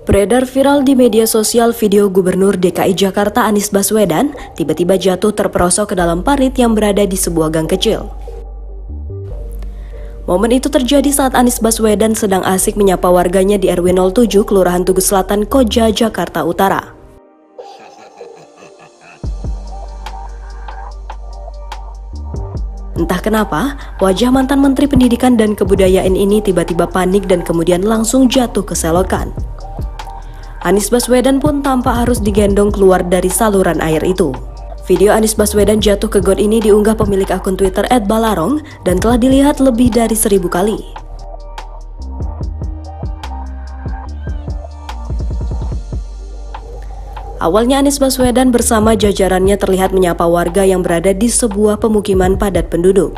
Beredar viral di media sosial video Gubernur DKI Jakarta Anies Baswedan tiba-tiba jatuh terperosok ke dalam parit yang berada di sebuah gang kecil. Momen itu terjadi saat Anies Baswedan sedang asik menyapa warganya di RW 07 Kelurahan Tugu Selatan, Koja, Jakarta Utara. Entah kenapa, wajah mantan Menteri Pendidikan dan Kebudayaan ini tiba-tiba panik dan kemudian langsung jatuh ke selokan. Anies Baswedan pun tampak harus digendong keluar dari saluran air itu. Video Anies Baswedan jatuh ke got ini diunggah pemilik akun Twitter @balarong dan telah dilihat lebih dari 1000 kali. Awalnya Anies Baswedan bersama jajarannya terlihat menyapa warga yang berada di sebuah pemukiman padat penduduk.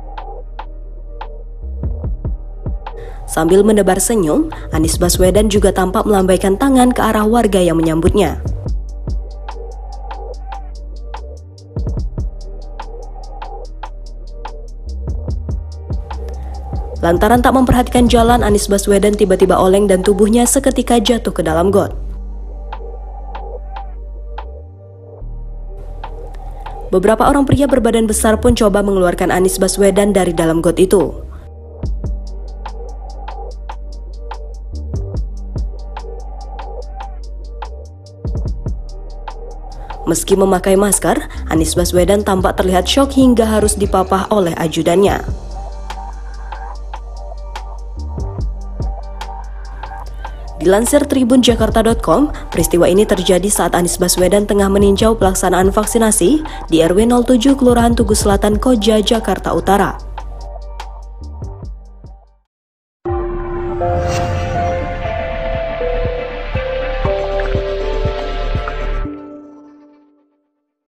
Sambil menebar senyum, Anies Baswedan juga tampak melambaikan tangan ke arah warga yang menyambutnya. Lantaran tak memperhatikan jalan, Anies Baswedan tiba-tiba oleng dan tubuhnya seketika jatuh ke dalam got. Beberapa orang pria berbadan besar pun coba mengeluarkan Anies Baswedan dari dalam got itu. Meski memakai masker, Anies Baswedan tampak terlihat syok hingga harus dipapah oleh ajudannya. Dilansir tribunjakarta.com, peristiwa ini terjadi saat Anies Baswedan tengah meninjau pelaksanaan vaksinasi di RW 07 Kelurahan Tugu Selatan, Koja, Jakarta Utara.